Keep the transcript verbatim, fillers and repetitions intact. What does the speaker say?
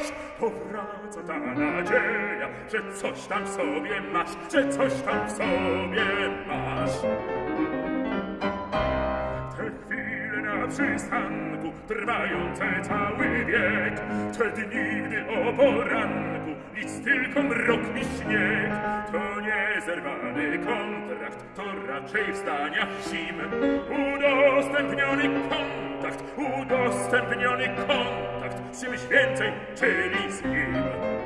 masz, powraca ta nadzieja, że coś tam w sobie masz, że coś tam w sobie masz. Te chwile na przystanku, trwające cały wiek, te dni, gdy o poranku nic tylko mrok i śnieg, to niezerwany kontrakt, to raczej w staniach zim. Udostępniony kontakt, udostępniony kontakt, z czymś więcej, czyli z nim.